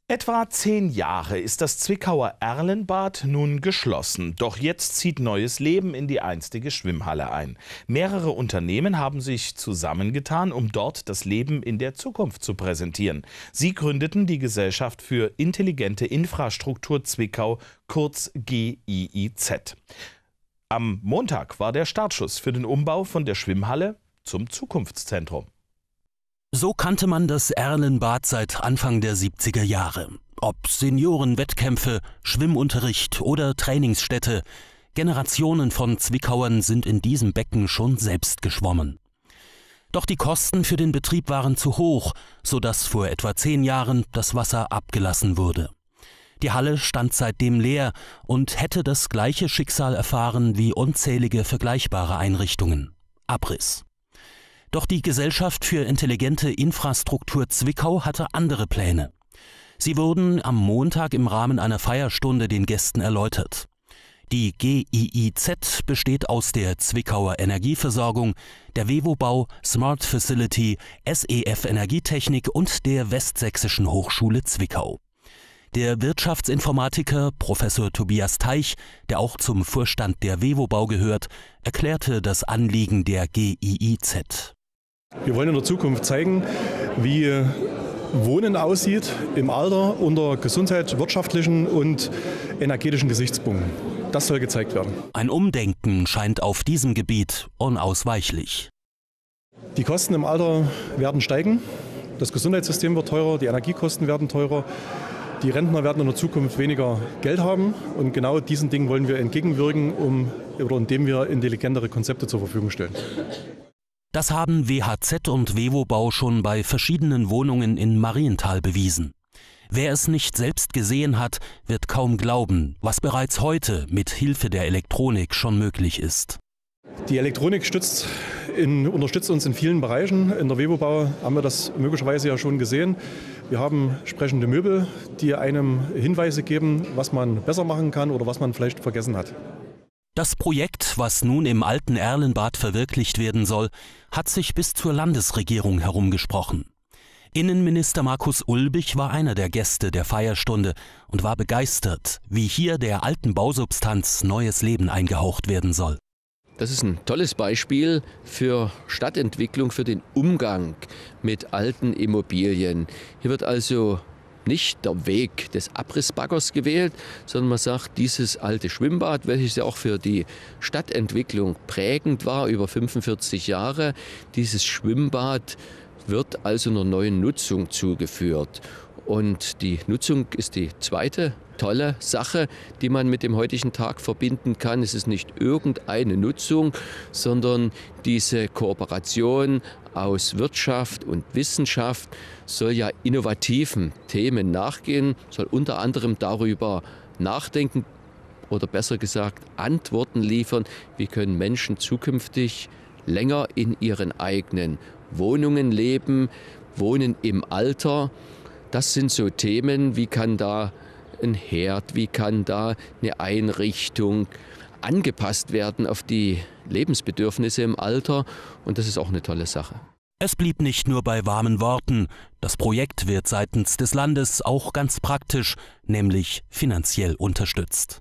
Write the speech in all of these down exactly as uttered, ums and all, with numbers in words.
Etwa zehn Jahre ist das Zwickauer Erlenbad nun geschlossen. Doch jetzt zieht neues Leben in die einstige Schwimmhalle ein. Mehrere Unternehmen haben sich zusammengetan, um dort das Leben in der Zukunft zu präsentieren. Sie gründeten die Gesellschaft für intelligente Infrastruktur Zwickau, kurz G I I Z. Am Montag war der Startschuss für den Umbau von der Schwimmhalle zum Zukunftszentrum. So kannte man das Erlenbad seit Anfang der siebziger Jahre. Ob Seniorenwettkämpfe, Schwimmunterricht oder Trainingsstätte, Generationen von Zwickauern sind in diesem Becken schon selbst geschwommen. Doch die Kosten für den Betrieb waren zu hoch, sodass vor etwa zehn Jahren das Wasser abgelassen wurde. Die Halle stand seitdem leer und hätte das gleiche Schicksal erfahren wie unzählige vergleichbare Einrichtungen: Abriss. Doch die Gesellschaft für intelligente Infrastruktur Zwickau hatte andere Pläne. Sie wurden am Montag im Rahmen einer Feierstunde den Gästen erläutert. Die G I I Z besteht aus der Zwickauer Energieversorgung, der WewoBau, Smart Facility, S E F Energietechnik und der Westsächsischen Hochschule Zwickau. Der Wirtschaftsinformatiker Professor Tobias Teich, der auch zum Vorstand der WewoBau gehört, erklärte das Anliegen der G I I Z. Wir wollen in der Zukunft zeigen, wie Wohnen aussieht im Alter unter gesundheit-, wirtschaftlichen und energetischen Gesichtspunkten. Das soll gezeigt werden. Ein Umdenken scheint auf diesem Gebiet unausweichlich. Die Kosten im Alter werden steigen, das Gesundheitssystem wird teurer, die Energiekosten werden teurer, die Rentner werden in der Zukunft weniger Geld haben und genau diesen Dingen wollen wir entgegenwirken, um, oder indem wir intelligentere Konzepte zur Verfügung stellen. Das haben W H Z und WewoBau schon bei verschiedenen Wohnungen in Marienthal bewiesen. Wer es nicht selbst gesehen hat, wird kaum glauben, was bereits heute mit Hilfe der Elektronik schon möglich ist. Die Elektronik stützt in, unterstützt uns in vielen Bereichen. In der WewoBau haben wir das möglicherweise ja schon gesehen. Wir haben sprechende Möbel, die einem Hinweise geben, was man besser machen kann oder was man vielleicht vergessen hat. Das Projekt, was nun im alten Erlenbad verwirklicht werden soll, hat sich bis zur Landesregierung herumgesprochen. Innenminister Markus Ulbich war einer der Gäste der Feierstunde und war begeistert, wie hier der alten Bausubstanz neues Leben eingehaucht werden soll. Das ist ein tolles Beispiel für Stadtentwicklung, für den Umgang mit alten Immobilien. Hier wird also nicht der Weg des Abrissbaggers gewählt, sondern man sagt, dieses alte Schwimmbad, welches ja auch für die Stadtentwicklung prägend war, über fünfundvierzig Jahre, dieses Schwimmbad wird also einer neuen Nutzung zugeführt. Und die Nutzung ist die zweite tolle Sache, die man mit dem heutigen Tag verbinden kann. Es ist nicht irgendeine Nutzung, sondern diese Kooperation aus Wirtschaft und Wissenschaft soll ja innovativen Themen nachgehen, soll unter anderem darüber nachdenken oder besser gesagt Antworten liefern, wie können Menschen zukünftig länger in ihren eigenen Wohnungen leben, wohnen im Alter. Das sind so Themen, wie kann da ein Herd, wie kann da eine Einrichtung angepasst werden auf die Lebensbedürfnisse im Alter, und das ist auch eine tolle Sache. Es blieb nicht nur bei warmen Worten, das Projekt wird seitens des Landes auch ganz praktisch, nämlich finanziell unterstützt.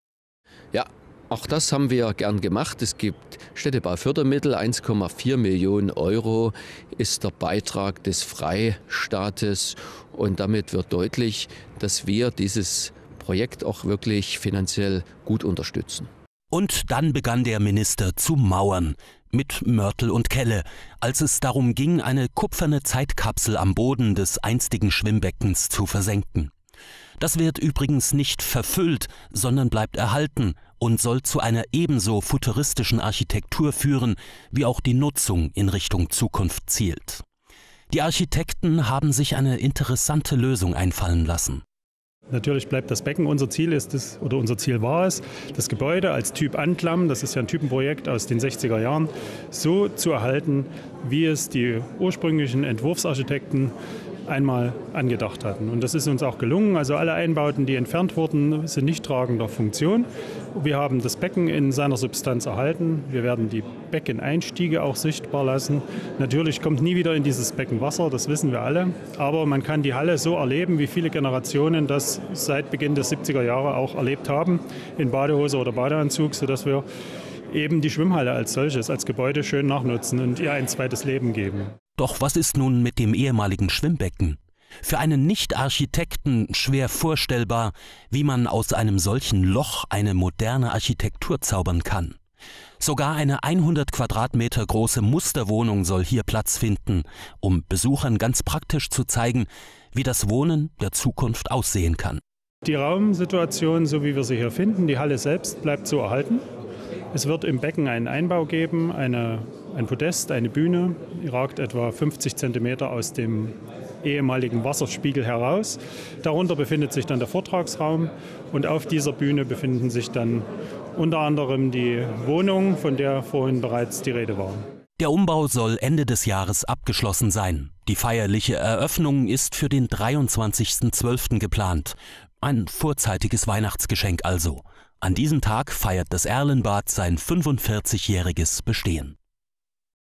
Ja, auch das haben wir gern gemacht. Es gibt Städtebaufördermittel, eins Komma vier Millionen Euro ist der Beitrag des Freistaates, und damit wird deutlich, dass wir dieses Projekt auch wirklich finanziell gut unterstützen. Und dann begann der Minister zu mauern, mit Mörtel und Kelle, als es darum ging, eine kupferne Zeitkapsel am Boden des einstigen Schwimmbeckens zu versenken. Das wird übrigens nicht verfüllt, sondern bleibt erhalten und soll zu einer ebenso futuristischen Architektur führen, wie auch die Nutzung in Richtung Zukunft zielt. Die Architekten haben sich eine interessante Lösung einfallen lassen. Natürlich bleibt das Becken. Unser Ziel ist es, oder unser Ziel war es, das Gebäude als Typ Anklam, das ist ja ein Typenprojekt aus den sechziger Jahren, so zu erhalten, wie es die ursprünglichen Entwurfsarchitekten einmal angedacht hatten. Und das ist uns auch gelungen. Also alle Einbauten, die entfernt wurden, sind nicht tragender Funktion. Wir haben das Becken in seiner Substanz erhalten. Wir werden die Beckeneinstiege auch sichtbar lassen. Natürlich kommt nie wieder in dieses Becken Wasser, das wissen wir alle. Aber man kann die Halle so erleben, wie viele Generationen das seit Beginn der siebziger Jahre auch erlebt haben, in Badehose oder Badeanzug, sodass wir eben die Schwimmhalle als solches, als Gebäude schön nachnutzen und ihr ein zweites Leben geben. Doch was ist nun mit dem ehemaligen Schwimmbecken? Für einen Nicht-Architekten schwer vorstellbar, wie man aus einem solchen Loch eine moderne Architektur zaubern kann. Sogar eine hundert Quadratmeter große Musterwohnung soll hier Platz finden, um Besuchern ganz praktisch zu zeigen, wie das Wohnen der Zukunft aussehen kann. Die Raumsituation, so wie wir sie hier finden, die Halle selbst bleibt so erhalten. Es wird im Becken einen Einbau geben, eine, ein Podest, eine Bühne, die ragt etwa fünfzig Zentimeter aus dem ehemaligen Wasserspiegel heraus. Darunter befindet sich dann der Vortragsraum und auf dieser Bühne befinden sich dann unter anderem die Wohnung, von der vorhin bereits die Rede war. Der Umbau soll Ende des Jahres abgeschlossen sein. Die feierliche Eröffnung ist für den dreiundzwanzigsten zwölften geplant. Ein vorzeitiges Weihnachtsgeschenk also. An diesem Tag feiert das Erlenbad sein fünfundvierzigjähriges Bestehen.